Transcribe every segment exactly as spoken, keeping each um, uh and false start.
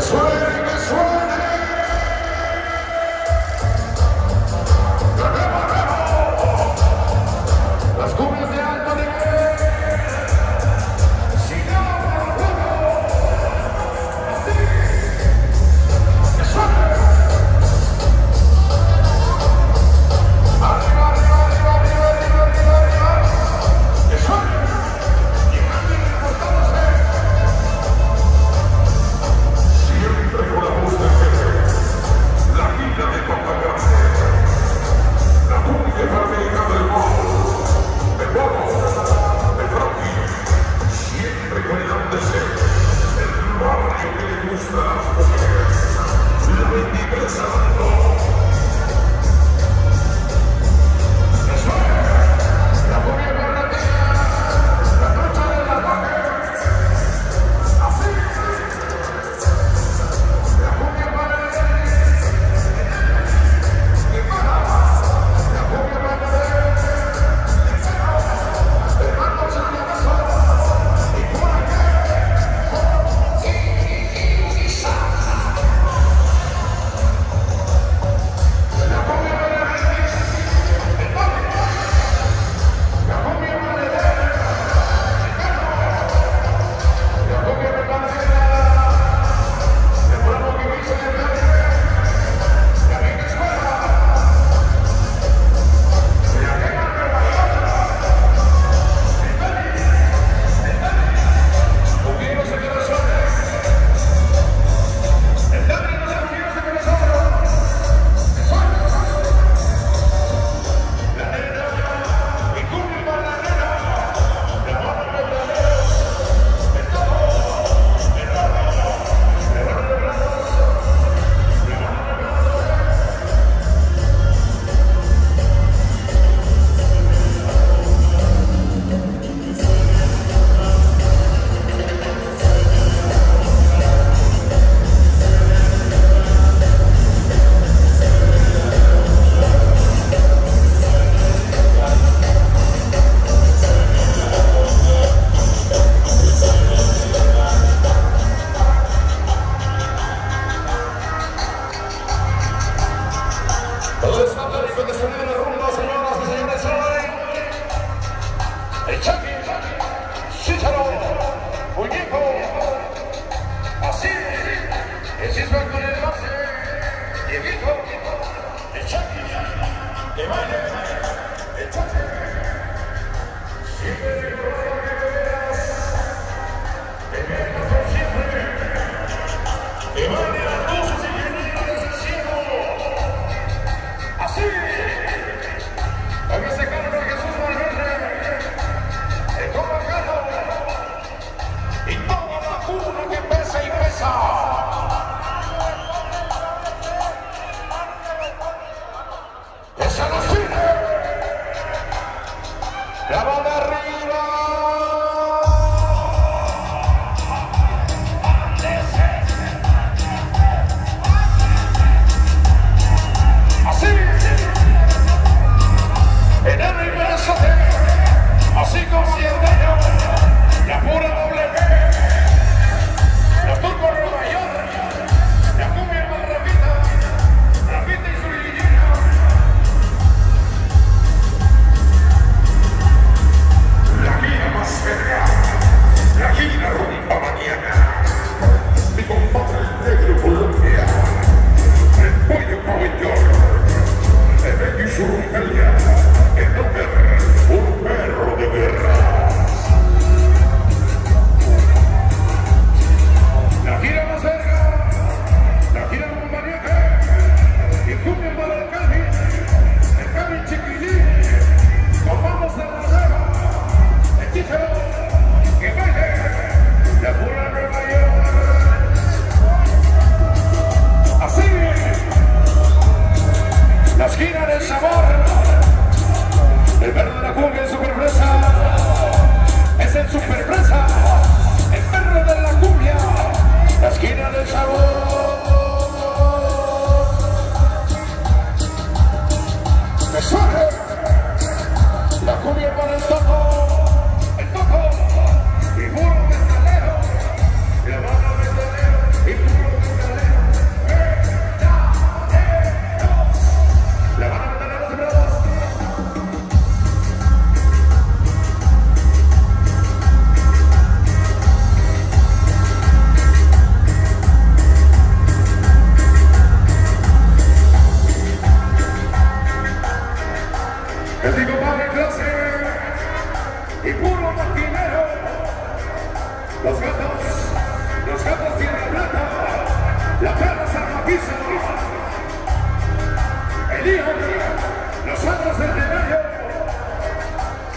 Y puro metalero, la mano metalero, y puro metalero.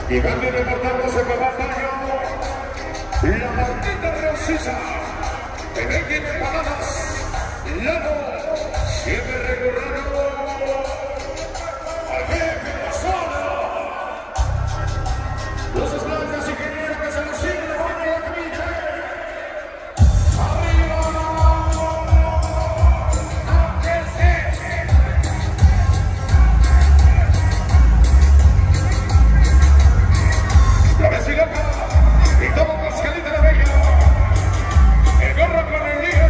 Llegando y reportándose por batalla, la maldita Rosita, en el que de paladas, Lalo, siempre recurriendo al jefe de la zona. Luces blancas y ingenieros que se les sigue de baño la camilla. ¡Arriba! La vez y loca, y toma mascarita de bella, el gorro con el lío,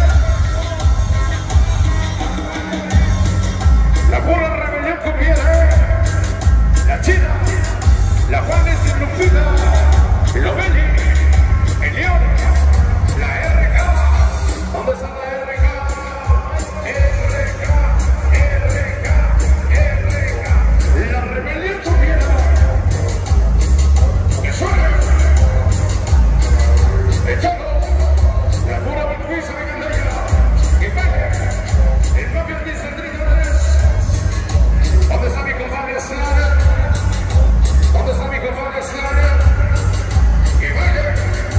la pura rebelión con piel, la China, la Juanes y Lupita, Lobeli, el León, la R K, ¿dónde está la R K? R K, R K, R K, la rebelión con piel. Echando la pura vergüenza de Candela, que pegue el propio Vicentrillo Andrés. ¿Dónde está mi compadre Slayer? ¿Dónde está mi compadre Slayer? Que vaya.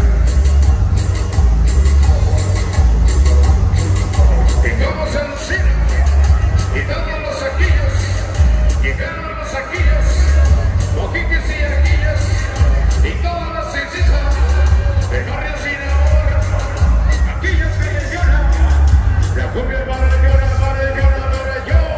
Picamos el cine, quitando los saquillos, quitando los saquillos, mojiques y arquillas, y todas las sencillas. El barrio sin amor, aquellos que les lloran, la cumbia para el llora, para el llora, para el llora.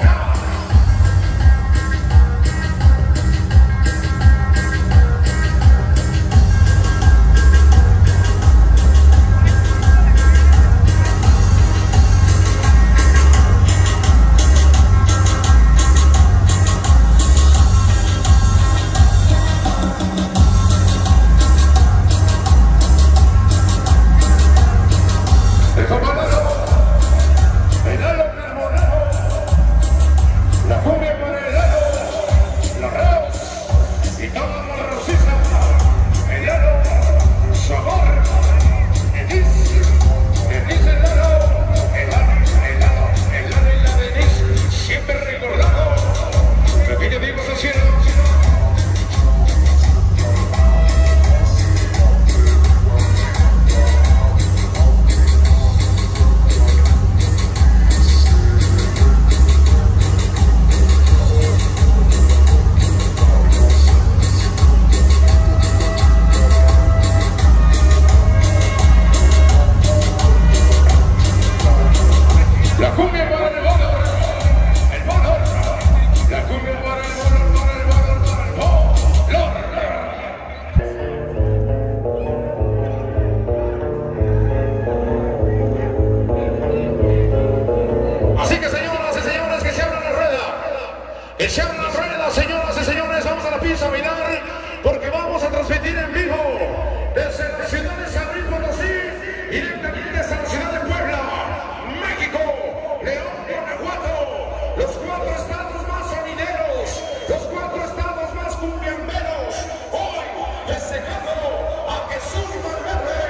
Que se abran las ruedas, señoras y señores, vamos a la pista a bailar, porque vamos a transmitir en vivo desde la ciudad de San Luis Potosí, directamente hasta la ciudad de Puebla, México, León, Guanajuato, los cuatro estados más sonideros, los cuatro estados más cumbiamberos, hoy festejando a Jesús Valverde.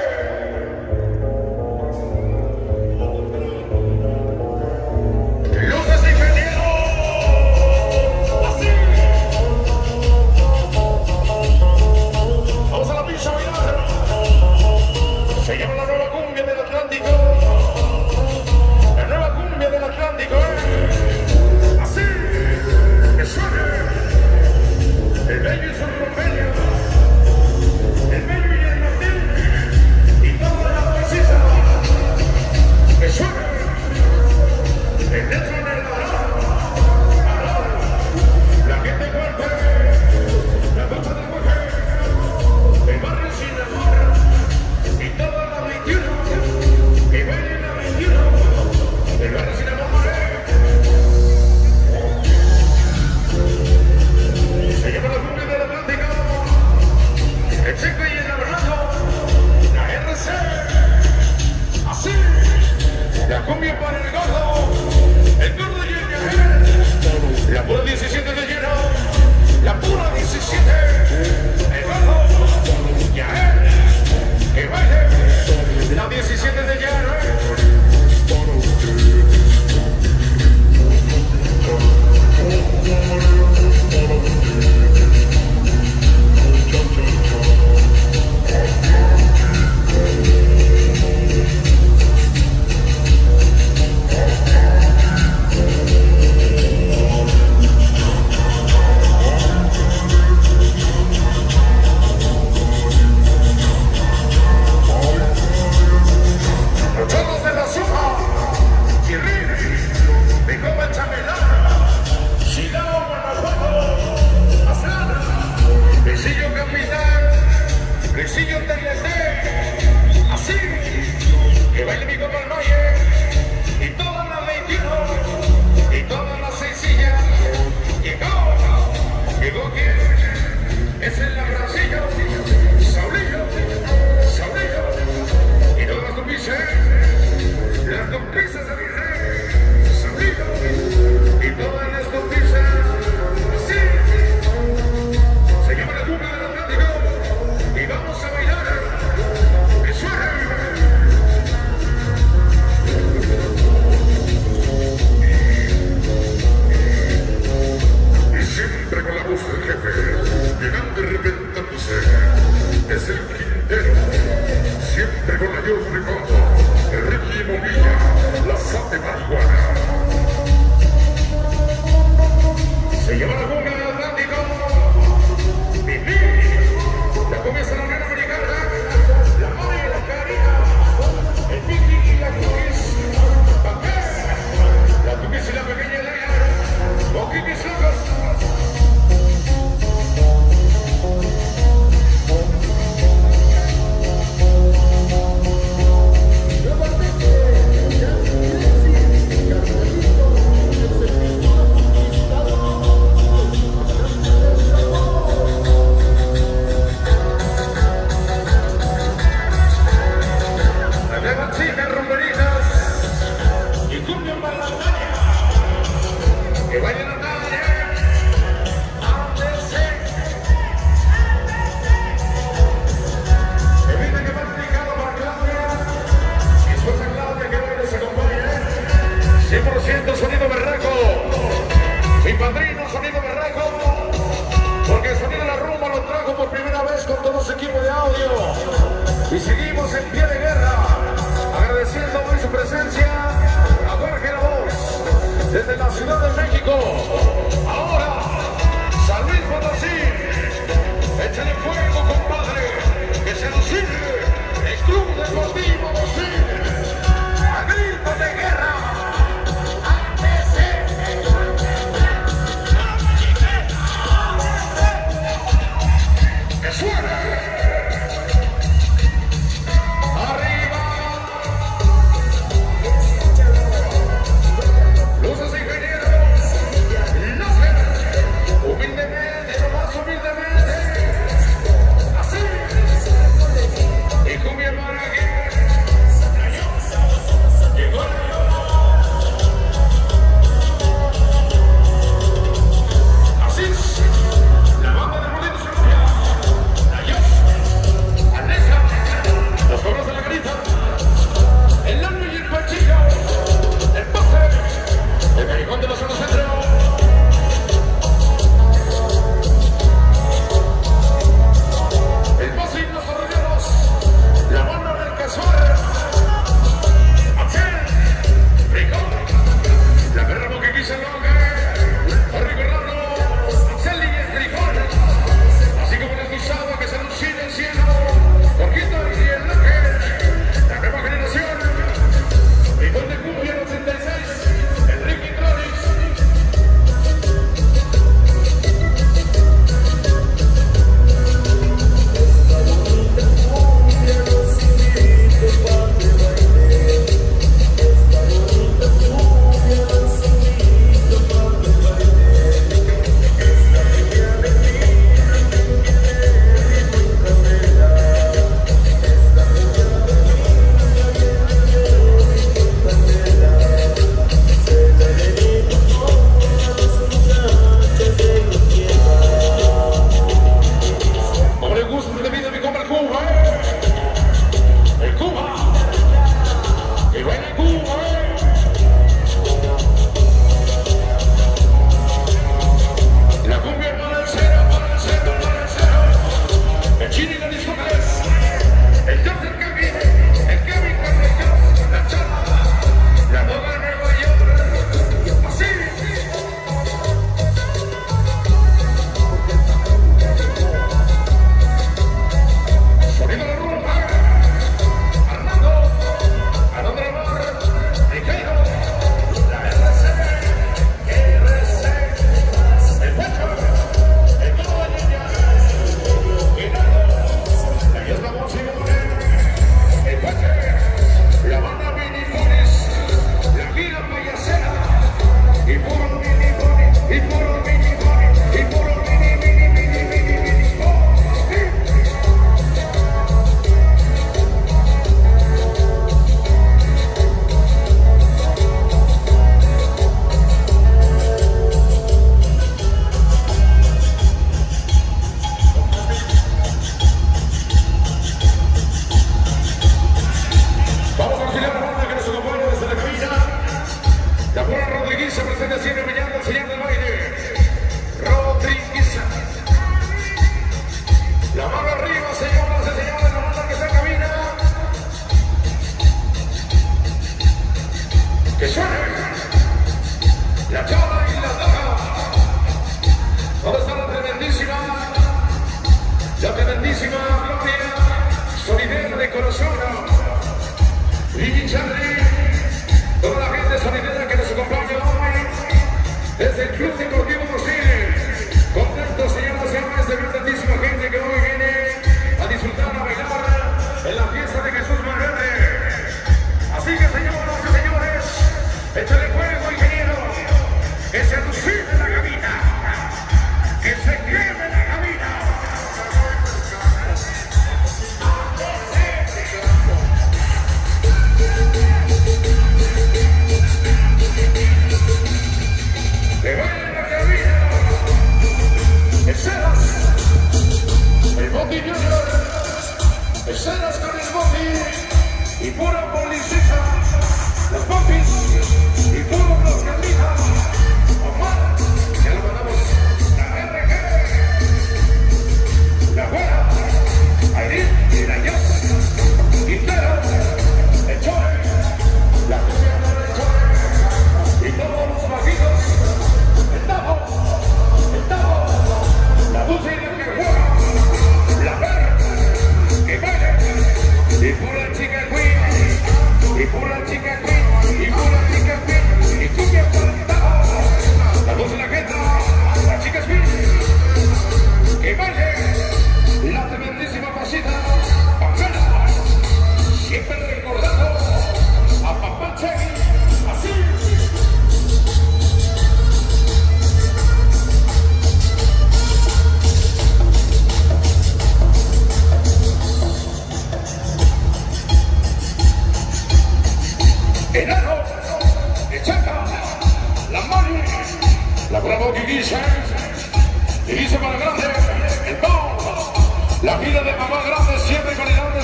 Luces de ingeniero. Se llama la nueva cumbia del Atlántico. La nueva cumbia del Atlántico, ¿eh? Así que suene el bello y su rompelio, el bello y el Martín, y toda la poesía. Que suene el Nelson en el balón, la gente fuerte, la lucha del mujer, el barrio sin amor. Y toda la veintiuno, que baile la veintiuno, el barrio sin amor, se llama la cumbia del Atlántico, el Checo y el Abraham, la R C, así, la cumbia para el gordo, el gordo y el Yael, la pura diecisiete de lleno, la pura diecisiete, el gordo, Yael. Que baile la diecisiete de enero. hermoso equipo de audio. Y seguimos en pie de guerra, agradeciendo hoy su presencia a Jorge La Voz, desde la Ciudad de México. Ahora, San Luis Potosí, échale fuego, compadre, que se nos sirve el Club Deportivo Potosí, a grito de guerra. ¡Que suene!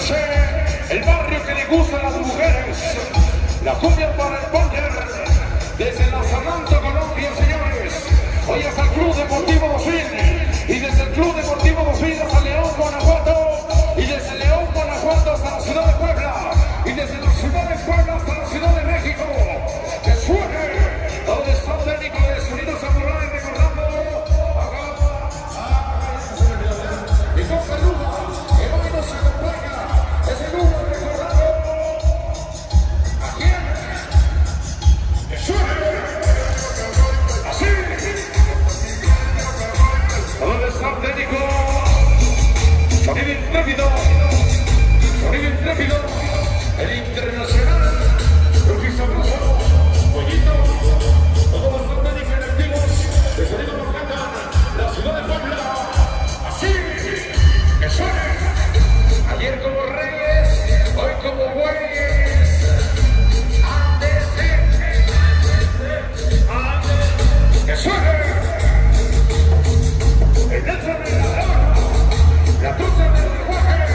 nace el barrio que le gusta a las mujeres. La cumbia para el póker desde Lanzamiento, Colombia, señores. Hoy es el Club Deportivo dos mil y desde el Club Deportivo dos mil hasta León, Guanajuato, y desde León, Guanajuato hasta la ciudad de Puebla, y desde la ciudad de Puebla hasta la ciudad de México. Que suene donde está el técnico de Sonido Samurai recordando acá a y con Peluda, que hoy nos acompaña. Es el uno recordando a quién. Que suene así. ¿Dónde está el técnico? Sonido intrépido, sonido intrépido, el internacional, Luis Sabroso, Pollito, todos los técnicos electivos de Sonido Manhattan, la ciudad de Puebla, así que suene. Ayer como reyes, hoy como bueyes, antes de, antes, que suene. El Nelson de la León, la trucha del lenguaje,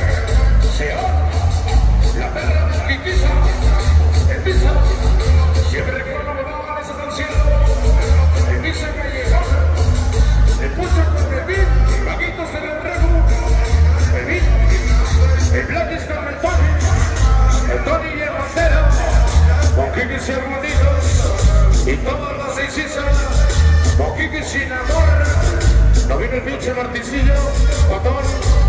Seón, la perra de Quiquiza, el Pisa, siempre con la verdad esa canción, el Pisa Callejón, el Pucho con Bebín, Vaguitos del Enrego, Bebín, el Blackis con el Tony, el Tony y el Bandera, con Kikis y hermanitos, y todas las seisisas, con Kikis sin amor. No viene el pinche Martincillo, Patón.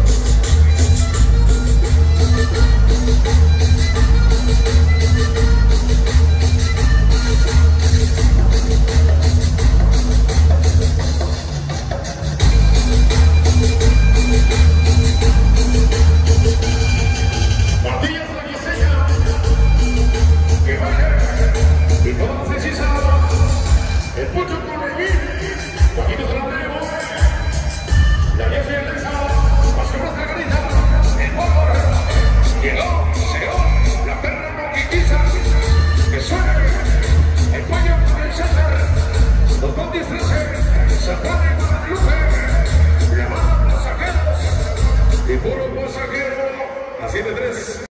Martillas la Quiseña, que vaya, y todas las seisisas, el Pucho con el Bebín, Juanito se la tenemos. La Jessy en Lexa, las cabras de la Garita, el Bórbor, llegó, Seón, la perra Moquiquiza, que suena, el Pollo con el César, los Condis trece, Santana y Guadalupe, la banda pasajeros, y puro pasajero, así de tres.